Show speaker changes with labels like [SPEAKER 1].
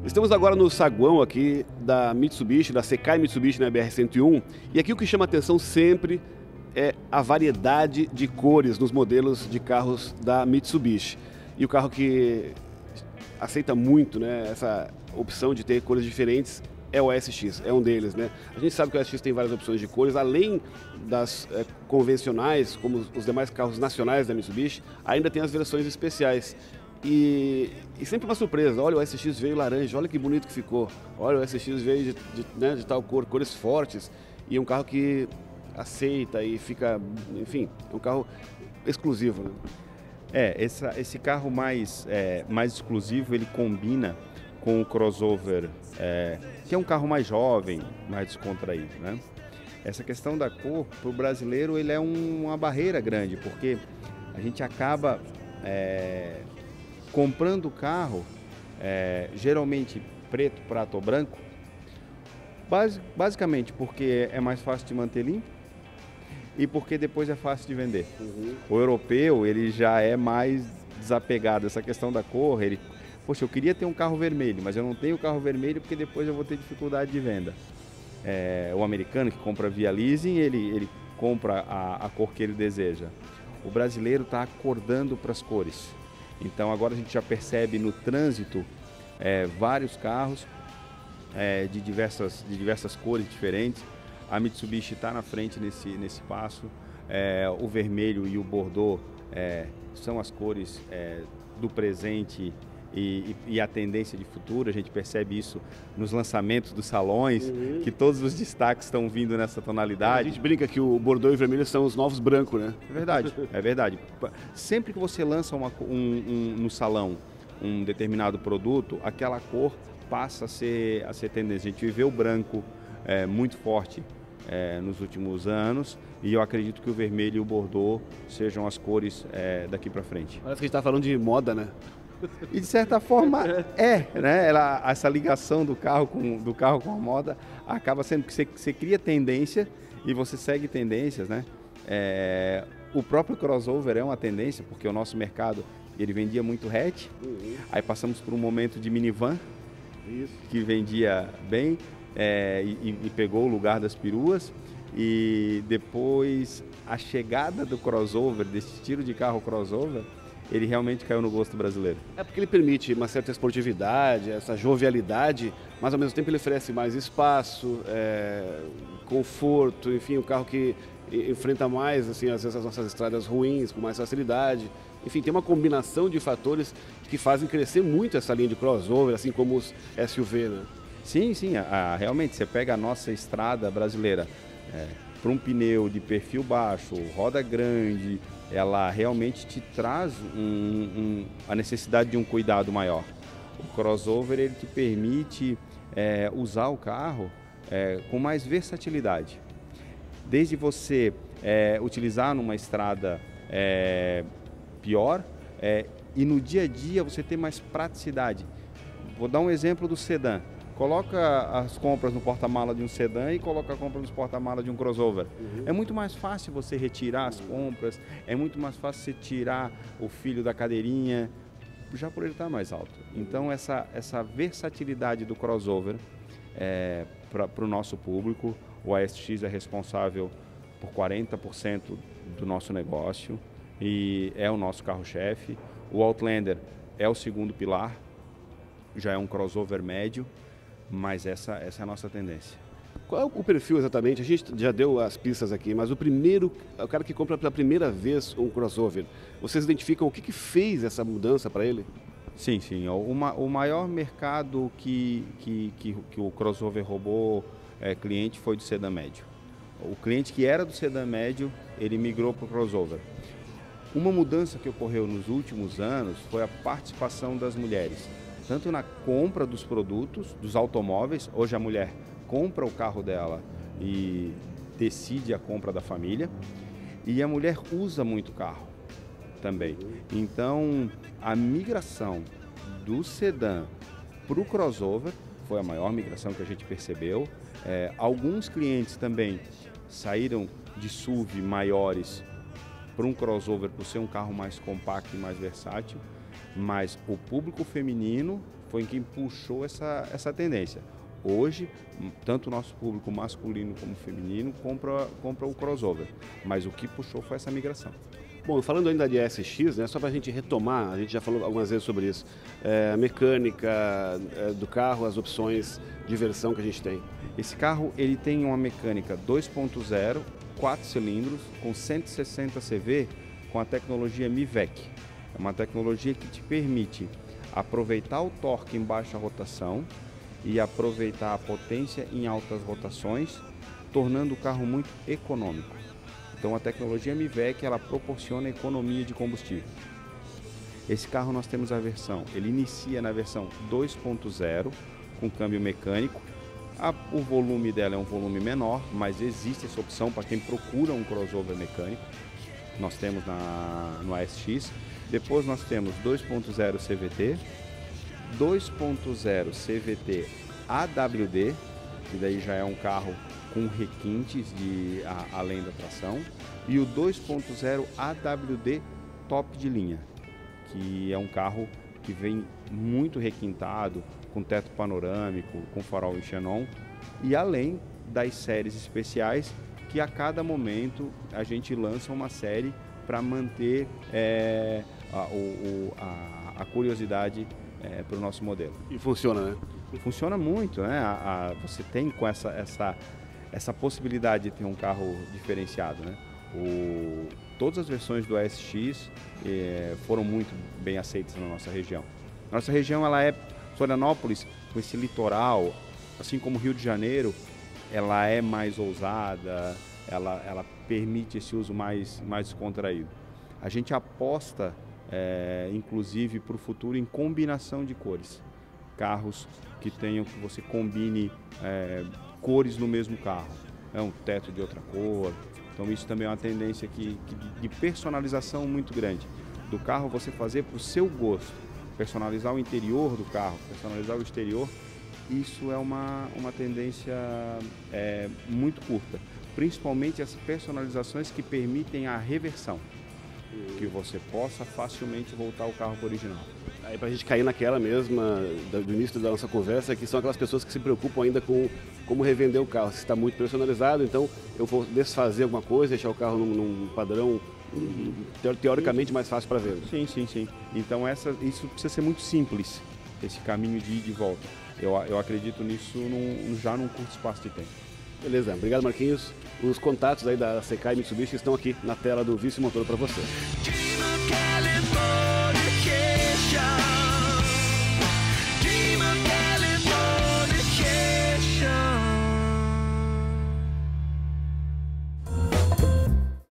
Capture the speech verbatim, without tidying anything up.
[SPEAKER 1] Estamos agora no saguão aqui da Mitsubishi, da Sekai Mitsubishi na B R cento e um, e aqui o que chama atenção sempre é a variedade de cores nos modelos de carros da Mitsubishi. E o carro que aceita muito, né, essa opção de ter cores diferentes é o A S X, é um deles, né? A gente sabe que o A S X tem várias opções de cores, além das é, convencionais, como os demais carros nacionais da Mitsubishi, ainda tem as versões especiais. E, e sempre uma surpresa, olha, o A S X veio laranja, olha que bonito que ficou, olha, o A S X veio de, de, né, de tal cor, cores fortes, e é um carro que aceita e fica, enfim, é um carro exclusivo, né?
[SPEAKER 2] É, essa, esse carro mais, é, mais exclusivo, ele combina com o crossover, é, que é um carro mais jovem, mais descontraído, né? Essa questão da cor, para o brasileiro, ele é um, uma barreira grande, porque a gente acaba é, comprando o carro, é, geralmente preto, prata ou branco, base, basicamente porque é mais fácil de manter limpo e porque depois é fácil de vender. Uhum. O europeu, ele já é mais desapegado. Essa questão da cor, ele... Poxa, eu queria ter um carro vermelho, mas eu não tenho carro vermelho porque depois eu vou ter dificuldade de venda. É, o americano que compra via leasing, ele, ele compra a, a cor que ele deseja. O brasileiro está acordando para as cores. Então agora a gente já percebe no trânsito é, vários carros é, de, diversas, de diversas cores diferentes. A Mitsubishi está na frente nesse, nesse passo. É, o vermelho e o bordeaux é, são as cores é, do presente e, e a tendência de futuro. A gente percebe isso nos lançamentos dos salões, uhum. que todos os destaques estão vindo nessa tonalidade.
[SPEAKER 1] A gente brinca que o bordeaux e o vermelho são os novos brancos, né?
[SPEAKER 2] É verdade, é verdade. Sempre que você lança uma, um, um, no salão um determinado produto, aquela cor passa a ser, a ser tendência. A gente vê o branco é, muito forte é, nos últimos anos, e eu acredito que o vermelho e o bordeaux sejam as cores é, daqui para frente.
[SPEAKER 1] Parece que a gente está falando de moda, né?
[SPEAKER 2] E de certa forma é, né? Ela, essa ligação do carro, com, do carro com a moda acaba sendo que você, você cria tendência e você segue tendências, né? É, o próprio crossover é uma tendência, porque o nosso mercado ele vendia muito hatch, uhum. aí passamos por um momento de minivan, Isso. que vendia bem é, e, e pegou o lugar das peruas, e depois a chegada do crossover, desse estilo de carro crossover, ele realmente caiu no gosto brasileiro.
[SPEAKER 1] É porque ele permite uma certa esportividade, essa jovialidade, mas ao mesmo tempo ele oferece mais espaço, é, conforto, enfim, um carro que enfrenta mais, assim, às vezes as nossas estradas ruins, com mais facilidade. Enfim, tem uma combinação de fatores que fazem crescer muito essa linha de crossover, assim como os S U V, né?
[SPEAKER 2] Sim, sim, a, a, realmente, você pega a nossa estrada brasileira, é, para um pneu de perfil baixo, roda grande, ela realmente te traz um, um, a necessidade de um cuidado maior. O crossover ele te permite é, usar o carro é, com mais versatilidade. Desde você é, utilizar numa estrada é, pior é, e no dia a dia você ter mais praticidade. Vou dar um exemplo do sedã. Coloca as compras no porta-mala de um sedã e coloca a compra no porta-mala de um crossover. Uhum. É muito mais fácil você retirar as compras, é muito mais fácil você tirar o filho da cadeirinha, já por ele estar mais alto. Então essa, essa versatilidade do crossover é, para o nosso público, o A S X é responsável por quarenta por cento do nosso negócio e é o nosso carro-chefe. O Outlander é o segundo pilar, já é um crossover médio, mas essa, essa é a nossa tendência.
[SPEAKER 1] Qual é o perfil exatamente? A gente já deu as pistas aqui, mas o primeiro, o cara que compra pela primeira vez um crossover, vocês identificam o que, que fez essa mudança para ele?
[SPEAKER 2] Sim, sim. O, o maior mercado que, que, que, que o crossover roubou é, cliente foi do sedã médio. O cliente que era do sedã médio, ele migrou para o crossover. Uma mudança que ocorreu nos últimos anos foi a participação das mulheres. Tanto na compra dos produtos, dos automóveis, hoje a mulher compra o carro dela e decide a compra da família, e a mulher usa muito carro também. Então, a migração do sedã para o crossover foi a maior migração que a gente percebeu. É, alguns clientes também saíram de S U V maiores para um crossover por ser um carro mais compacto e mais versátil. mas o público feminino foi quem puxou essa, essa tendência. Hoje, tanto o nosso público masculino como feminino compra, compra o crossover, mas o que puxou foi essa migração.
[SPEAKER 1] Bom, falando ainda de A S X, né, só para a gente retomar, a gente já falou algumas vezes sobre isso, é, a mecânica é, do carro, as opções de versão que a gente tem.
[SPEAKER 2] Esse carro ele tem uma mecânica dois ponto zero, quatro cilindros, com cento e sessenta C V, com a tecnologia M I V E C. É uma tecnologia que te permite aproveitar o torque em baixa rotação e aproveitar a potência em altas rotações, tornando o carro muito econômico. Então a tecnologia M I V E C ela proporciona economia de combustível. Esse carro nós temos a versão, ele inicia na versão dois ponto zero com câmbio mecânico. A, o volume dela é um volume menor, mas existe essa opção para quem procura um crossover mecânico. Nós temos na, no A S X. Depois nós temos dois ponto zero C V T, dois ponto zero C V T A W D, que daí já é um carro com requintes de, a, além da tração, e o dois ponto zero A W D top de linha, que é um carro que vem muito requintado, com teto panorâmico, com farol em xenon, e além das séries especiais, que a cada momento a gente lança uma série para manter é, a, o, a, a curiosidade é, para o nosso modelo.
[SPEAKER 1] E funciona, né?
[SPEAKER 2] Funciona muito, né? A, a, você tem com essa, essa, essa possibilidade de ter um carro diferenciado, né? O, todas as versões do A S X é, foram muito bem aceitas na nossa região. Nossa região, ela é Florianópolis, com esse litoral, assim como Rio de Janeiro, ela é mais ousada, ela, ela permite esse uso mais, mais descontraído. A gente aposta, é, inclusive, para o futuro em combinação de cores. Carros que tenham, que você combine é, cores no mesmo carro. É um teto de outra cor. Então isso também é uma tendência que, que, de personalização muito grande. Do carro você fazer para o seu gosto. Personalizar o interior do carro, personalizar o exterior. Isso é uma, uma tendência é, muito curta. Principalmente as personalizações que permitem a reversão. Que você possa facilmente voltar o carro para o original.
[SPEAKER 1] Aí para a gente cair naquela mesma, do início da nossa conversa, que são aquelas pessoas que se preocupam ainda com como revender o carro. Se está muito personalizado, então eu vou desfazer alguma coisa, deixar o carro num, num padrão teoricamente mais fácil para venda.
[SPEAKER 2] Sim, sim, sim. Então essa, isso precisa ser muito simples, esse caminho de ir e de volta. Eu, eu acredito nisso num, já num curto espaço de tempo.
[SPEAKER 1] Beleza, obrigado Marquinhos. Os contatos aí da Sekai Mitsubishi estão aqui na tela do Vice Motor para você.